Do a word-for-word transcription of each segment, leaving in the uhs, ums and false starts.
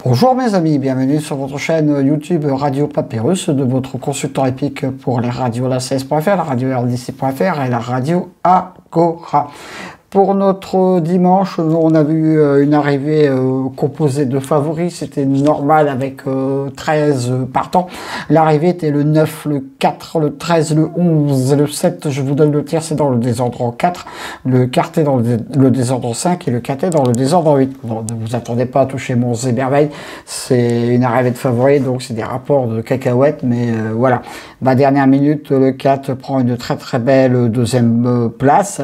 Bonjour mes amis, bienvenue sur votre chaîne YouTube Radio Papyrus de votre consultant épique pour les radios la C S point F R, la radio R D C point F R et la radio Agora. Pour notre dimanche, on a vu une arrivée euh, composée de favoris, c'était normal avec euh, treize partants. L'arrivée était le neuf, le quatre, le treize, le onze et le sept. Je vous donne le tir, c'est dans le désordre en quatre, le quartet dans le, le désordre en cinq et le quartet dans le désordre en huit. Bon, ne vous attendez pas à toucher mon zéberveille, c'est une arrivée de favoris, donc c'est des rapports de cacahuètes, mais euh, voilà. Ma dernière minute, le quatre prend une très très belle deuxième place.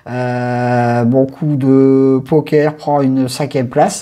Euh, mon coup de poker prend une cinquième place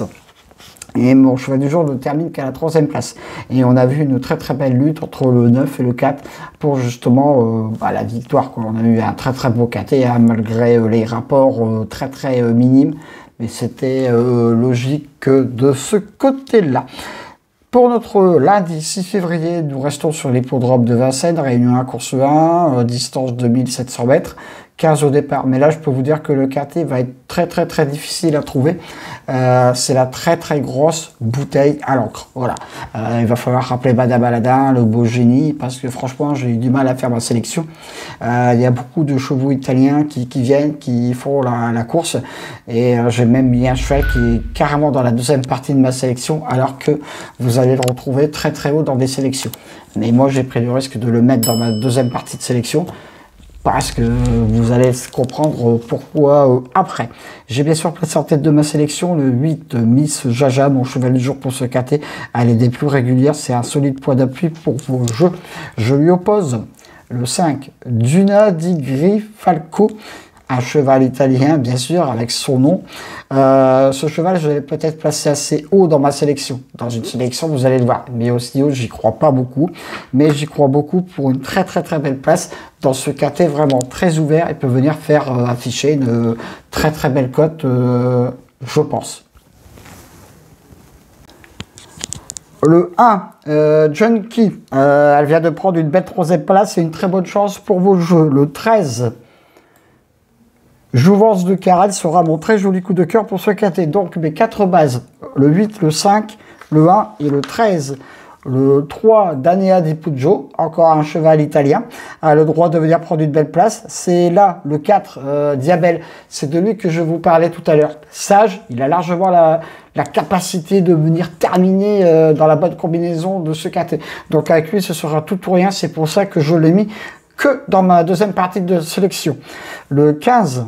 et mon cheval du jour ne termine qu'à la troisième place. Et on a vu une très très belle lutte entre le neuf et le quatre pour justement euh, bah, la victoire. Quoi. On a eu un très très beau quartet hein, malgré euh, les rapports euh, très très euh, minimes, mais c'était euh, logique de ce côté-là. Pour notre lundi six février, nous restons sur l'hippodrome de Vincennes, Réunion un, course un, euh, distance deux mille sept cents mètres, quinze au départ. Mais là, je peux vous dire que le quartet va être très très très difficile à trouver. Euh, c'est la très très grosse bouteille à l'encre. Voilà. Euh, il va falloir rappeler Madame Aladin, le beau génie, parce que franchement, j'ai eu du mal à faire ma sélection. Euh, il y a beaucoup de chevaux italiens qui, qui viennent, qui font la, la course. Et euh, j'ai même mis un cheval qui est carrément dans la deuxième partie de ma sélection, alors que vous allez le retrouver très très haut dans des sélections. Mais moi, j'ai pris le risque de le mettre dans ma deuxième partie de sélection, parce que vous allez comprendre pourquoi euh, après. J'ai bien sûr placé en tête de ma sélection le huit, Miss Jaja, mon cheval du jour pour ce quartet. Elle est des plus régulières, c'est un solide point d'appui pour vos jeux. Je lui oppose le cinq, Duna di Grifalco, un cheval italien, bien sûr, avec son nom. Euh, ce cheval, je l'ai peut-être placé assez haut dans ma sélection. Dans une sélection, vous allez le voir. Mais aussi haut, j'y crois pas beaucoup. Mais j'y crois beaucoup pour une très, très, très belle place. Dans ce quartet vraiment très ouvert, il peut venir faire euh, afficher une euh, très, très belle cote, euh, je pense. Le un, euh, Junkie. Euh, elle vient de prendre une belle troisième place. C'est une très bonne chance pour vos jeux. Le treize, Jouvence de Caral sera mon très joli coup de cœur pour ce quartet. Donc mes quatre bases, le huit, le cinq, le un et le treize. Le trois, Danea di Puggio, encore un cheval italien, a le droit de venir prendre une belle place. C'est là, le quatre, euh, Diabel, c'est de lui que je vous parlais tout à l'heure. Sage, il a largement la, la capacité de venir terminer euh, dans la bonne combinaison de ce quartet. Donc avec lui, ce sera tout ou rien, c'est pour ça que je l'ai mis que dans ma deuxième partie de sélection. Le quinze,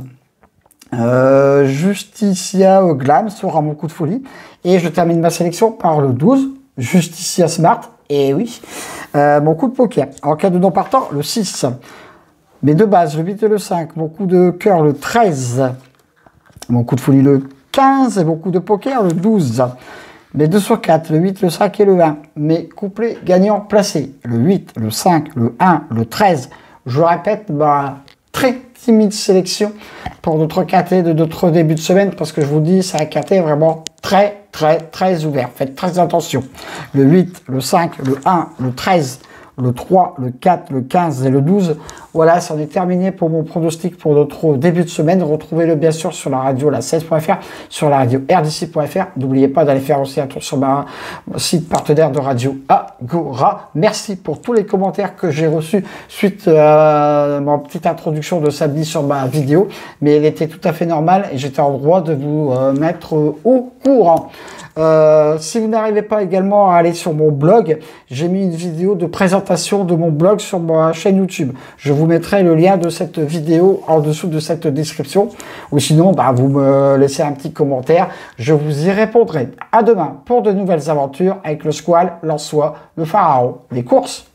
euh, Justicia Glam sera mon coup de folie. Et je termine ma sélection par le douze, Justicia Smart. Et oui, euh, mon coup de poker. En cas de non partant, le six. Mes deux bases, le huit et le cinq. Mon coup de cœur, le treize. Mon coup de folie, le quinze. Et mon coup de poker, le douze. Mes deux sur quatre, le huit, le cinq et le un. Mes couplets gagnants placés, le huit, le cinq, le un, le treize. Je répète, ma très timide sélection pour notre quartet de notre début de semaine, parce que je vous dis, c'est un quartet vraiment très, très, très ouvert. Faites très attention. Le huit, le cinq, le un, le treize, le trois, le quatre, le quinze et le douze. Voilà, c'en est terminé pour mon pronostic pour notre début de semaine. Retrouvez-le bien sûr sur la radio la C S point F R, sur la radio R D C point F R. N'oubliez pas d'aller faire aussi un tour sur ma site partenaire de radio Agora. Merci pour tous les commentaires que j'ai reçus suite à ma petite introduction de samedi sur ma vidéo. Mais elle était tout à fait normale et j'étais en droit de vous euh, mettre au courant. Euh, si vous n'arrivez pas également à aller sur mon blog, j'ai mis une vidéo de présentation de mon blog sur ma chaîne YouTube. Je vous mettrai le lien de cette vidéo en dessous de cette description. Ou sinon, bah, vous me laissez un petit commentaire. Je vous y répondrai. À demain pour de nouvelles aventures avec le Squal, l'Ansois, le Pharaon, les courses.